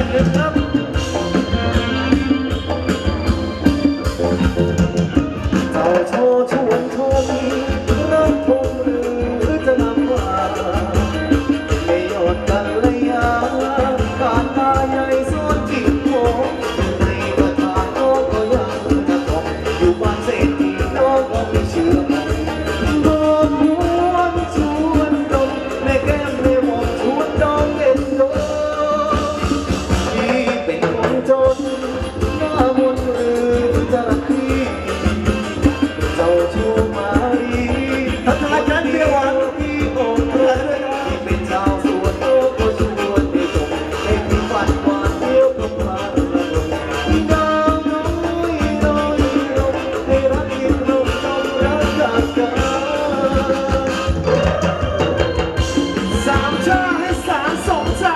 นึงครับเจ้าโชว์ชวนชมรักคงหรือจะนำว่าไม่ยอดกันเลยการตาใหญ่ซ้อนจิตโมในประธานน้องก็ยังจะต้องอยู่บ้านเศรษฐีน้องก็ไม่เชื่อบอกวนชวนดมแม่แก้มเลยบอกชวนดองเล่นดมที่เป็นคนจนหน้ามนต์หรือจะรักพี่เจ้าชู้ไหมทัศนคติเดียววันที่อกเธอที่เป็นชาวสวนโตก็ชวนให้จบให้พี่ฝันหวานเดียวกับมาดาวน้อยน้อยลงให้รักยิ่งลงต้องรักจากกันสามชาให้สามสองใจ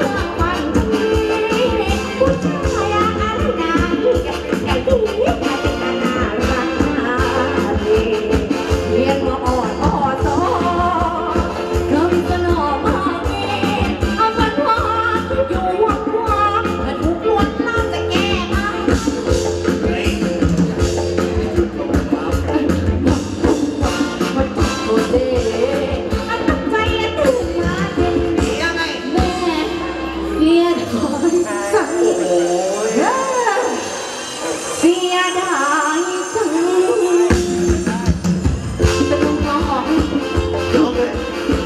Hãy subscribe cho kênh Ghiền Mì Gõ để không bỏ lỡ จังเสียดายจังจะลงร้องออกร้องเลย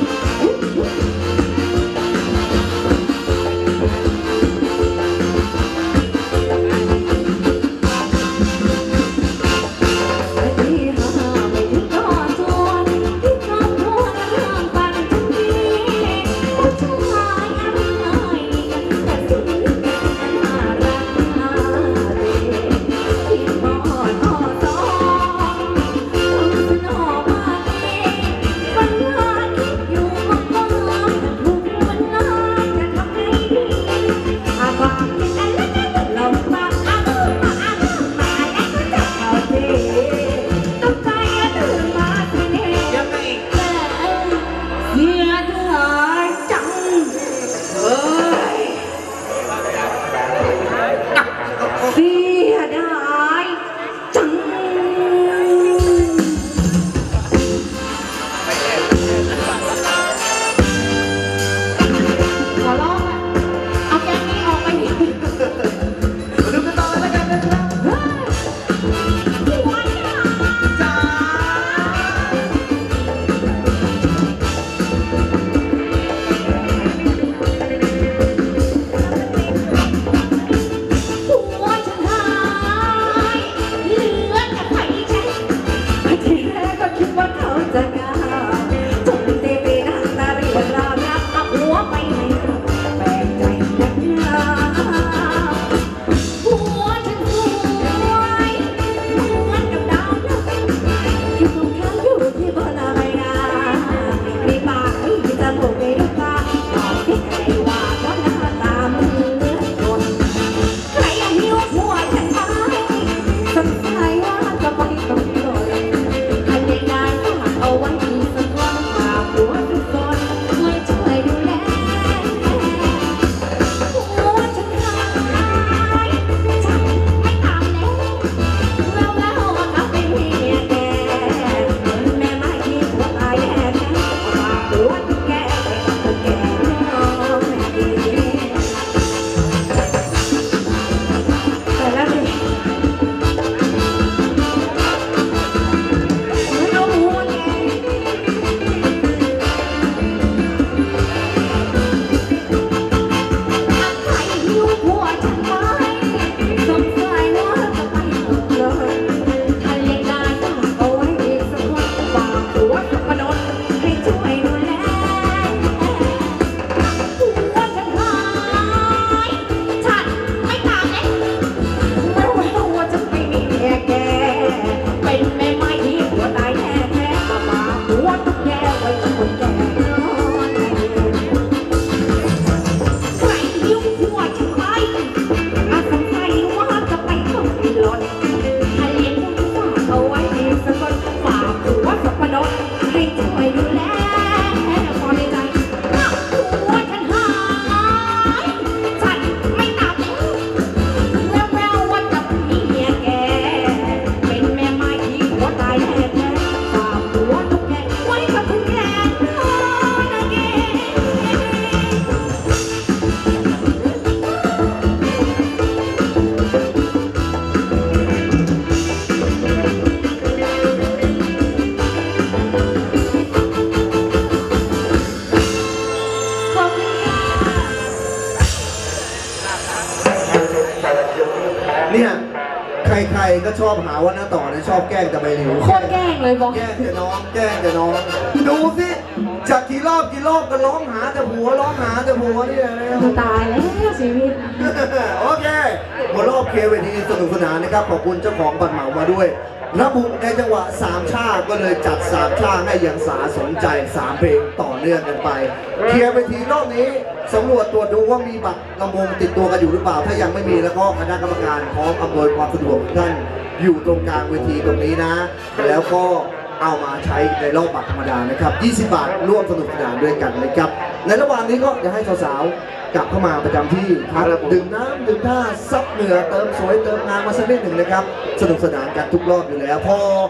เนี่ยใครๆก็ชอบหาว่าน้าต่อเนี่ยชอบแกล้งแต่ใบหลิวโคตรแกล้งเลยบอกแกล้งแต่น้องแกล้งแต่น้องดูสิจากกี่รอบก็ร้องหาแต่ผัวร้องหาแต่ผัวนี่เลยตายแล้วชีวิตโอเคหมดรอบเคเวทีสนุกสนานนะครับขอบคุณเจ้าของบัตรเหมามาด้วยระบุในจังหวะ3ชาติก็เลยจัด3ชาติให้อย่างสาสนใจ3เพลงต่อเนื่องกันไปเคลียร์เวทีรอบนี้สำรวจตรวจดูว่ามีบัตรลำวงติดตัวกันอยู่หรือเปล่าถ้ายังไม่มีแล้วก็คณะกรรมการพร้อมอำนวยความสะดวกท่านอยู่ตรงกลางเวทีตรงนี้นะแล้วก็เอามาใช้ในรอบบัตรธรรมดานะครับ20 บาทร่วมสนุกสนานด้วยกันนะครับในระหว่างนี้ก็จะให้สาวๆกลับเข้ามาประจำที่พักดื่มน้ำดื่มท่าซับเหงื่อเติมสวยเติมงานมาสักนิดหนึ่งนะครับสนุกสนานกันทุกรอบอยู่แล้วพอ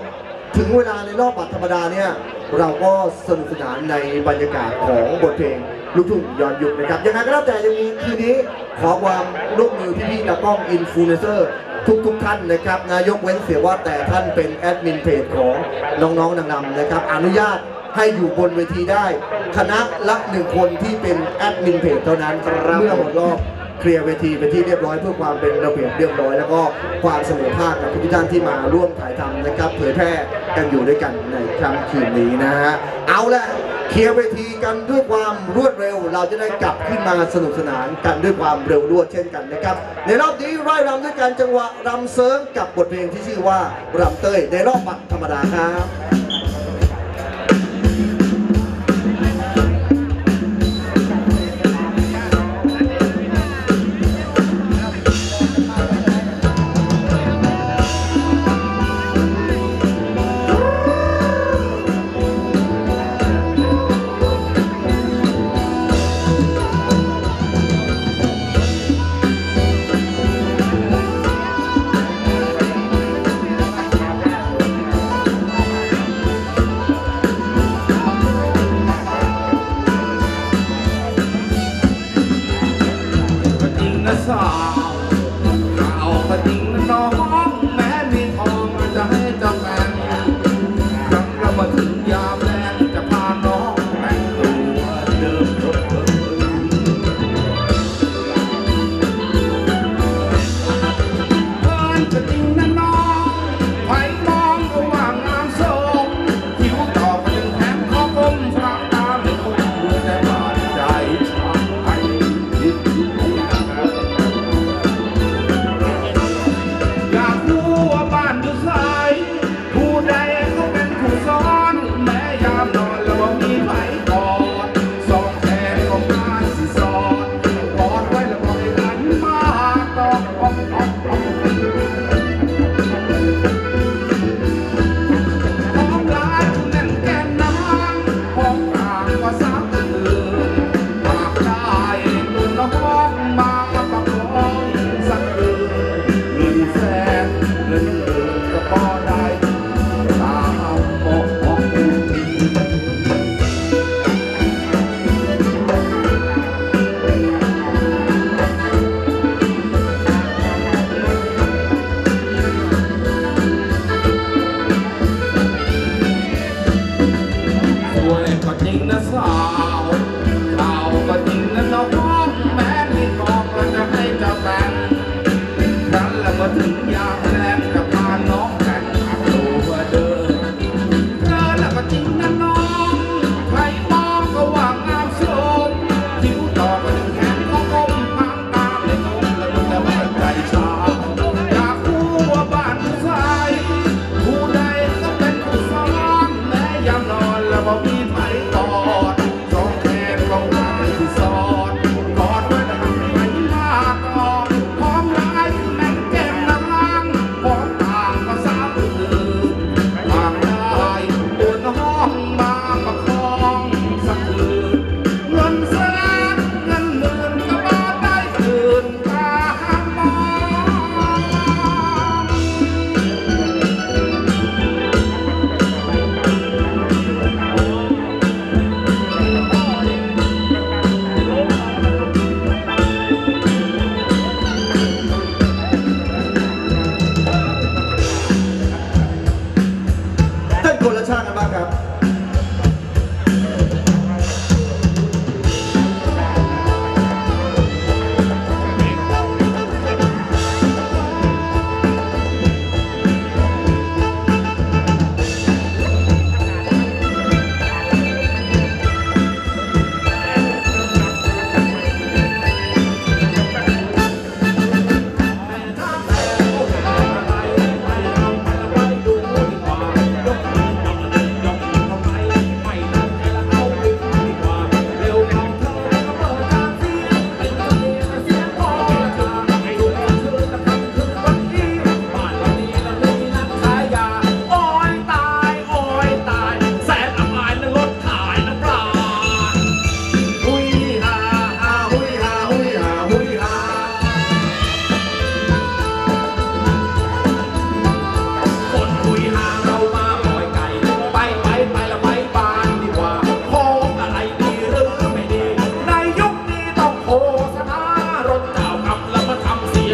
ถึงเวลาในรอบบัตรธรรมดาเนี่ยเราก็สนุกสนานในบรรยากาศของบทเพลงลูกทุ่งย้อนยุคนะครับยังไงก็แล้วแต่ยังมีคืนนี้ขอความร่วมมือพี่ๆตากล้องอินฟลูเอนเซอร์ทุกท่านนะครับนายกเว้นเสียว่าแต่ท่านเป็นแอดมินเพจของน้องๆนางๆนะครับอนุญาตให้อยู่บนเวทีได้คณะละ1 คนที่เป็นแอดมินเพจเท่านั้นเมื่อหมดรอบเคลียร์เวทีเป็นที่เรียบร้อยเพื่อความเป็นระเบียบเรียบร้อยแล้วก็ความเสมอภาคกับทุกท่านที่มาร่วมถ่ายทำนะครับเผยแพร่กันอยู่ด้วยกันในค่ำคืนนี้นะฮะเอาละเคลียร์เวทีกันด้วยความรวดเร็วเราจะได้กลับขึ้นมาสนุกสนานกันด้วยความเร็วรวดเช่นกันนะครับในรอบนี้ร่ายรำด้วยการจังหวะรำเซิร์งกับบทเพลงที่ชื่อว่ารำเต้ยในรอบบัตรธรรมดาครับสาวข่าวก็จริงนะน้องแม้มีทองจะให้เจ้าแม่ครั้งเรามาถึงยามแลงจะพาน้องแต่งตัวเดิมเพื่อนก็จริงนะน้องใครมองก็ว่างามโสมคิ้วต่อก็ยังแถมข้อก้มฟังตาไม่คงดูแต่บาดใจช้ำไปยิบผู้ใดเขาเป็นผู้สอนแม้ยามนอนแล้วว่ามีไผกอดสองแขนของงานสิสอนกอดไว้แล้วก็ให้หันมาตอกของหลายแน่นแก้มนางของกลางก็สามตื่นปากได้ตุนห้องมาประคองสักคืนเงินแสนเงินหมื่นก็พอได้ก็จริงนะสาวข่าวก็จริงนะน้องแม้มีทองก็จะให้เจ้าแต่งครั้นแล้วมาถึงยามแลงจะพาน้องแต่งตัวเดินเธอแล้วก็จริงนะน้องใครมองก็ว่างามโสมคิ้วต่อก็ถึงแขนก็ก้มหางตาไม่งงแล้วมันจะไม่ใจชาอยากรู้ว่าบ้านผู้ชายผู้ใดก็เป็นผู้สอนแม้ยามนอนแล้วบ่มีไผกอดสองแขนของงานที่สอนกอดไว้แล้วหันไปมากอดพร้อมร้ายคือแม่งแก้มนาง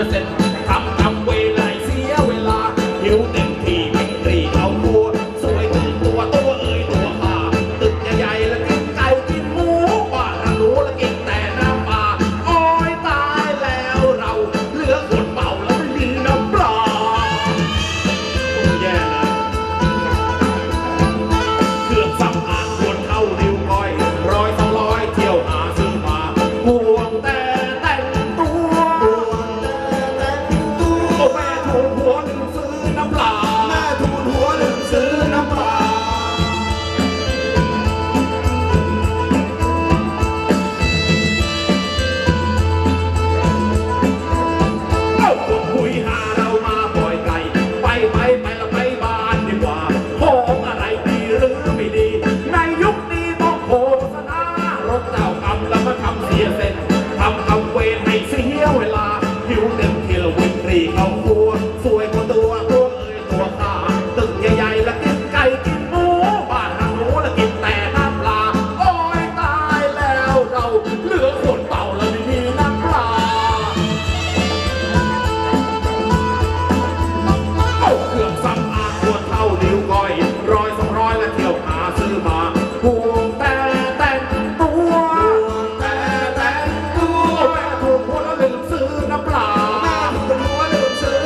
เสร็จทำเวลาเสียเวลาหิวเต็มที่ไม่รีเอาตัวสวยถึงตัวเอ่ยตัวขาตึกใหญ่ๆแล้วกินไก่กินหมูบ้านเรารู้แล้วกินแต่น้ำปลาโอ้ยตายแล้วเราเหลือคนเมาแล้วไม่มีน้ำปลาโอ้แย่นะเครื่องสำอางควรเข้านิ้วก้อย100-200เที่ยวหาซื้อมาห่วงแต่แต่งตัวโอ้แม่ทูลหัวลืมซื้อน้ำปลาแม่ทูลหัวลืมซื้อน้ำปลาเอาคนคุยหาเรามาปล่อยไก่ไปแล้วไปบ้านดีกว่าของอะไรดีหรือไม่ดีในยุคนี้ต้องโฆษณารถเจ้ากรรมแล้วมาทำเสียเสร็จทำเวรให้เสียเวลาหิวเต็มที่ละวิ่งรีเข้าครัวสวยกว่าตัวเอ่ยตัวขาตึกใหญ่ๆแล้วกินไก่กินหมูบ้านทางหนูแล้วกินแต่น้ำปลาโอ้ยตายแล้วเราเหลือคนเป่าแล้วไม่มีน้ำปลาเอาเครื่องสำอางควรเท่านิ้วก้อย100-200แล้วเที่ยวหาซื้อมาห่วงแต่แต่งตัวแม่ถูกหัวแล้วลืมซื้อน้ำปลาแม่ถูกหัวลืมซื้อ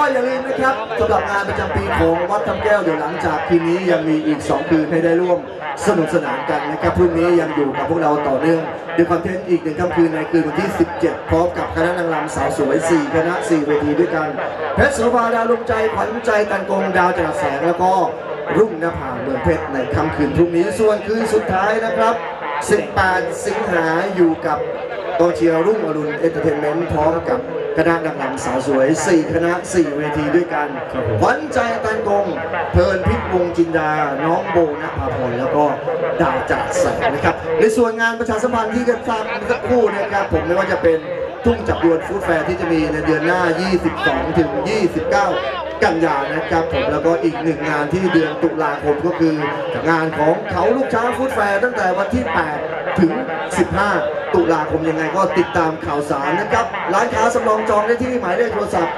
อย่าลืมนะครับสำหรับงานประจำปีของวัดถ้ำแก้วเดี๋ยวหลังจากคืนนี้ยังมีอีก2คืนให้ได้ร่วมสนุกสนานกันนะครับพรุ่งนี้ยังอยู่กับพวกเราต่อเนื่องด้วยคอนเทนต์อีก1ค่ำคืนในคืนวันที่ 17 พร้อมกับคณะนางรำสาวสวย4คณะ4เวทีด้วยกันเพชรโสภาดาวลงใจขวัญใจตันกงดาวจรัสแสงแล้วก็รุ่งนภาเมืองเพชรในค่ำคืนพรุ่งนี้ส่วนคืนสุดท้ายนะครับ18 สิงหาอยู่กับกองเชียร์รุ่งอรุณเอนเตอร์เทนเมนต์พร้อมกับคณะนางรำสาวสวย4คณะ4เวทีด้วยกันขวัญใจตันกงเพลินพิษวงจินดาน้องโบนภาพรแล้วก็ดาวจัดแสงนะครับในส่วนงานประชาสัมพันธ์ที่จะทราบสักครู่นะครับผมไม่ว่าจะเป็นทุ่งจับยวนฟู้ดแฟร์ที่จะมีในเดือนหน้า 22 ถึง 29 กันยานะครับผมแล้วก็อีก1งานที่เดือนตุลาคมก็คืองานของเขาลูกช้างฟู้ดแฟร์ตั้งแต่วันที่ 8 ถึง 15 ตุลาคมยังไงก็ติดตามข่าวสารนะครับร้านค้าสำรองจองได้ที่หมายเลขโทรศัพท์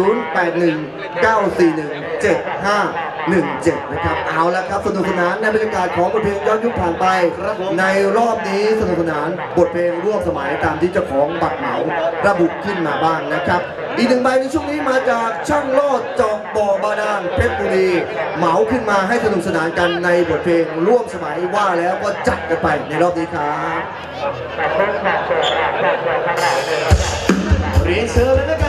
0819417517 นะครับเอาละครับสนุกสนานในบรรยากาศของบทเพลงย้อนยุคผ่านไปในรอบนี้สนุกสนานบทเพลงร่วมสมัยตามที่เจ้าของบัตรเหมาระบุขึ้นมาบ้างนะครับอีก1ใบในช่วงนี้มาจากช่างโลดเจาะบ่อบาดาลเพชรบุรีเหมาขึ้นมาให้สนุกสนานกันในบทเพลงร่วมสมัยว่าแล้วก็จัดกันไปในรอบนี้ครับเรียนเชิญเลยนะครับ